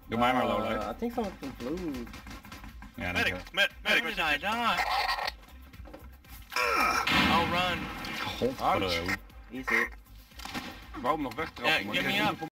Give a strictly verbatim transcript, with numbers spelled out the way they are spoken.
Doe mij maar low light. Uh, I think someone can blue. Ja, Medic, dan med, medic, Where medic. did I die? Oh, run. Godverdomme. Easy. Wou hem nog wegtrappen, Yeah, maar get die me heeft up.